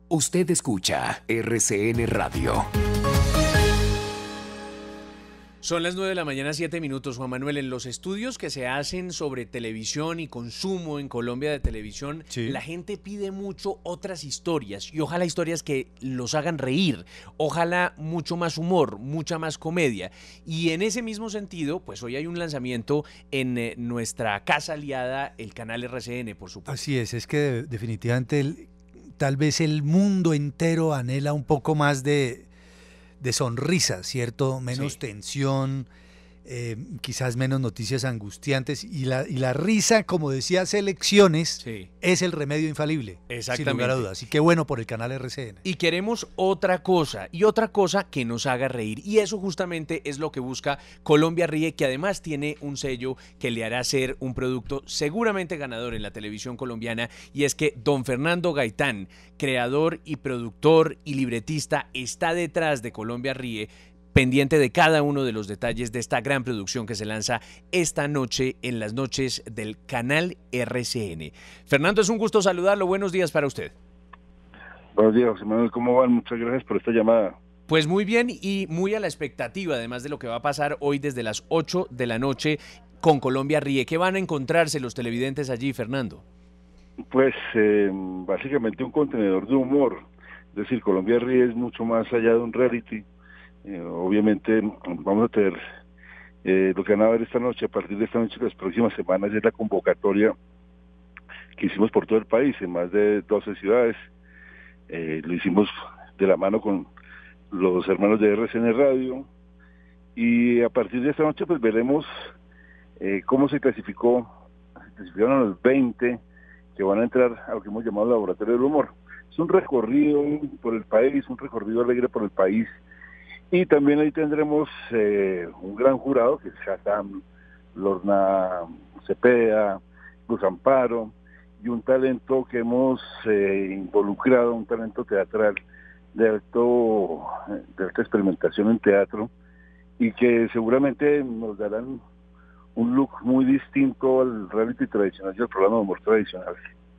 Usted escucha RCN Radio. Son las 9 de la mañana, 7 minutos, Juan Manuel. En los estudios que se hacen sobre televisión y consumo en Colombia de televisión, Sí. La gente pide mucho otras historias, y ojalá historias que los hagan reír, ojalá mucho más humor, mucha más comedia. Y en ese mismo sentido, pues hoy hay un lanzamiento en nuestra casa aliada, el canal RCN, por supuesto. Así es que definitivamente tal vez el mundo entero anhela un poco más de sonrisa, ¿cierto? Menos Sí. tensión, quizás menos noticias angustiantes, y la risa, como decía Selecciones, Sí. es el remedio infalible, sin Exactamente. lugar a dudas. Así que bueno por el canal RCN. Y queremos otra cosa, y otra cosa que nos haga reír. Y eso justamente es lo que busca Colombia Ríe, que además tiene un sello que le hará ser un producto seguramente ganador en la televisión colombiana. Y es que don Fernando Gaitán, creador y productor y libretista, está detrás de Colombia Ríe, pendiente de cada uno de los detalles de esta gran producción que se lanza esta noche en las noches del canal RCN. Fernando, es un gusto saludarlo. Buenos días para usted. Buenos días, José Manuel, ¿cómo van? Muchas gracias por esta llamada. Pues muy bien y muy a la expectativa, además de lo que va a pasar hoy desde las 8 de la noche con Colombia Ríe. ¿Qué van a encontrarse los televidentes allí, Fernando? Pues básicamente un contenedor de humor. Es decir, Colombia Ríe es mucho más allá de un reality. Obviamente vamos a tener lo que van a ver esta noche, a partir de esta noche y las próximas semanas, es la convocatoria que hicimos por todo el país, en más de 12 ciudades. Lo hicimos de la mano con los hermanos de RCN Radio, y a partir de esta noche pues veremos cómo se clasificaron a los 20 que van a entrar a lo que hemos llamado Laboratorio del Humor. Es un recorrido por el país, un recorrido alegre por el país, y también ahí tendremos un gran jurado, que es Shazam, Lorna Cepeda, Luz Amparo, y un talento que hemos involucrado, un talento teatral de alta experimentación en teatro, y que seguramente nos darán un look muy distinto al reality tradicional y al programa de humor tradicional.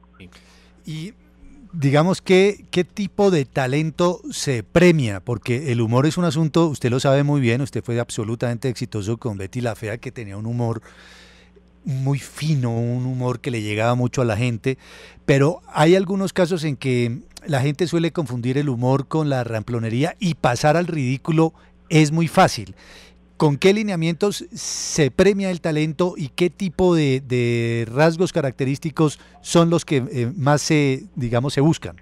Y digamos, ¿qué tipo de talento se premia? Porque el humor es un asunto, usted lo sabe muy bien, usted fue absolutamente exitoso con Betty la Fea, que tenía un humor muy fino, un humor que le llegaba mucho a la gente, pero hay algunos casos en que la gente suele confundir el humor con la ramplonería, y pasar al ridículo es muy fácil. ¿Con qué lineamientos se premia el talento y qué tipo de rasgos característicos son los que más se buscan?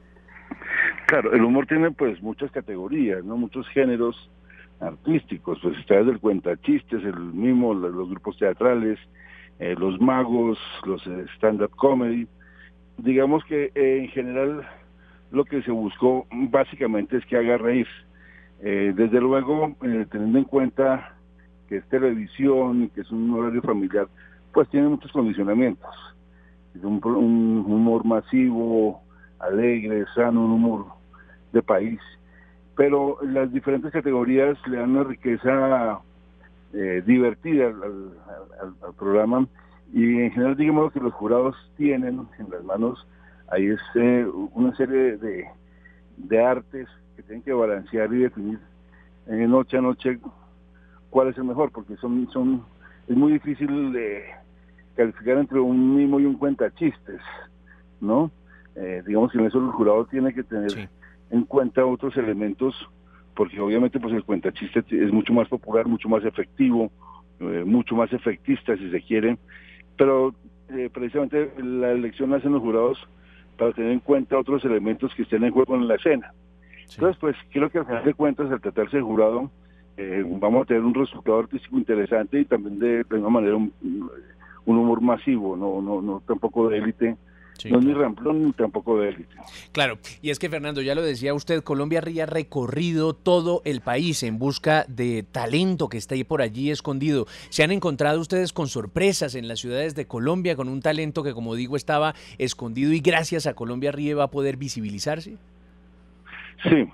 Claro, el humor tiene pues muchas categorías, ¿no? Muchos géneros artísticos, pues está desde el cuentachistes, el mimo, los grupos teatrales, los magos, los stand-up comedy. Digamos que en general lo que se buscó básicamente es que haga reír. Desde luego, teniendo en cuenta que es televisión y que es un horario familiar, pues tiene muchos condicionamientos. Es un humor masivo, alegre, sano, un humor de país. Pero las diferentes categorías le dan una riqueza divertida al programa, y en general digamos que los jurados tienen en las manos ahí una serie de artes que tienen que balancear y definir noche a noche cuál es el mejor, porque es muy difícil de calificar entre un mimo y un cuentachistes, ¿no? Digamos que en eso el jurado tiene que tener en cuenta otros elementos, porque obviamente pues el cuentachiste es mucho más popular, mucho más efectivo, mucho más efectista si se quiere, pero precisamente la elección la hacen los jurados para tener en cuenta otros elementos que estén en juego en la escena. Entonces, pues creo que al final de cuentas, al tratarse de jurado, vamos a tener un resultado artístico interesante, y también de una manera un humor masivo, no tampoco de élite. Sí, no es ni ramplón ni tampoco de élite. Claro, y es que Fernando, ya lo decía usted, Colombia Ríe ha recorrido todo el país en busca de talento que está ahí por allí escondido. ¿Se han encontrado ustedes con sorpresas en las ciudades de Colombia, con un talento que, como digo, estaba escondido y gracias a Colombia Ríe va a poder visibilizarse? Sí,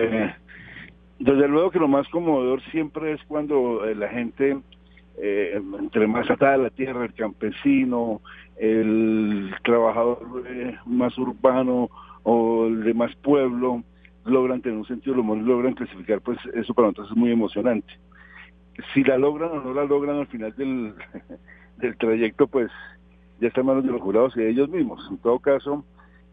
desde luego que lo más conmovedor siempre es cuando la gente, entre más atada a la tierra, el campesino, el trabajador más urbano, o el de Más Pueblo, logran tener un sentido del humor y logran clasificar, pues eso para nosotros es muy emocionante. Si la logran o no la logran al final del, del trayecto, pues ya está en manos de los jurados y de ellos mismos. En todo caso,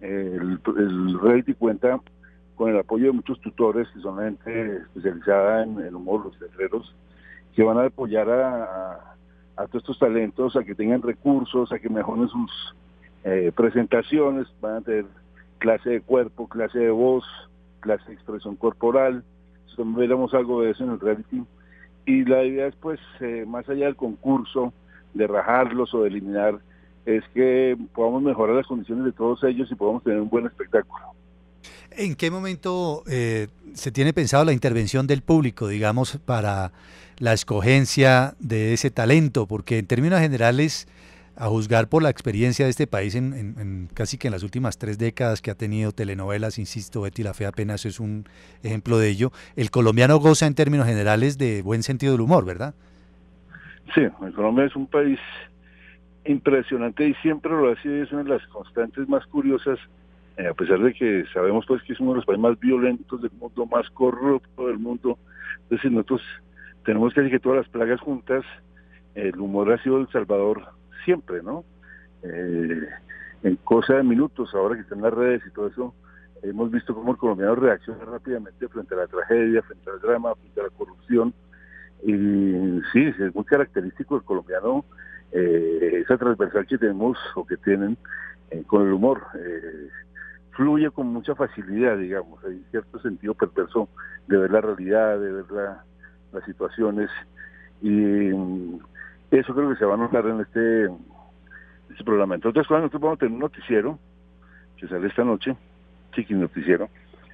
el reality cuenta con el apoyo de muchos tutores que son gente especializada en el humor, los letreros, que van a apoyar a todos estos talentos, a que tengan recursos, a que mejoren sus presentaciones, van a tener clase de cuerpo, clase de voz, clase de expresión corporal. Entonces, veremos algo de eso en el reality. Y la idea es, pues, más allá del concurso, de rajarlos o de eliminar, es que podamos mejorar las condiciones de todos ellos y podamos tener un buen espectáculo. ¿En qué momento se tiene pensado la intervención del público, digamos, para la escogencia de ese talento? Porque en términos generales, a juzgar por la experiencia de este país en casi que en las últimas 3 décadas que ha tenido telenovelas, insisto, Betty la Fea apenas es un ejemplo de ello, el colombiano goza en términos generales de buen sentido del humor, ¿verdad? Sí, Colombia es un país impresionante y siempre lo ha sido, y es una de las constantes más curiosas, a pesar de que sabemos pues que es uno de los países más violentos del mundo, más corrupto del mundo. Entonces nosotros tenemos casi que todas las plagas juntas. El humor ha sido El Salvador siempre, ¿no? En cosa de minutos, ahora que están las redes y todo eso, hemos visto cómo el colombiano reacciona rápidamente frente a la tragedia, frente al drama, frente a la corrupción. Y sí, es muy característico el colombiano, esa transversal que tenemos o que tienen con el humor. Fluye con mucha facilidad, digamos, hay cierto sentido perverso de ver la realidad, de ver las situaciones, y eso creo que se va a notar en este programa. Entre otras cosas, nosotros vamos a tener un noticiero que sale esta noche, Chiquis Noticiero,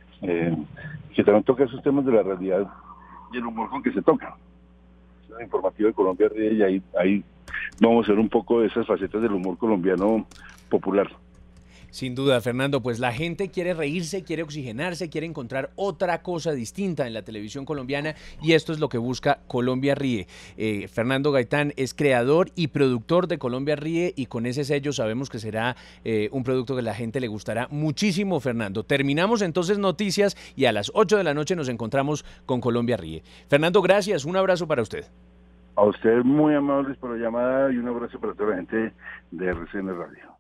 que también toca esos temas de la realidad y el humor con que se tocan. Es un informativo de Colombia Ríe, y ahí vamos a ver un poco de esas facetas del humor colombiano popular. Sin duda, Fernando, pues la gente quiere reírse, quiere oxigenarse, quiere encontrar otra cosa distinta en la televisión colombiana, y esto es lo que busca Colombia Ríe. Fernando Gaitán es creador y productor de Colombia Ríe, y con ese sello sabemos que será un producto que a la gente le gustará muchísimo, Fernando. Terminamos entonces noticias y a las 8 de la noche nos encontramos con Colombia Ríe. Fernando, gracias, un abrazo para usted. A ustedes muy amables por la llamada y un abrazo para toda la gente de RCN Radio.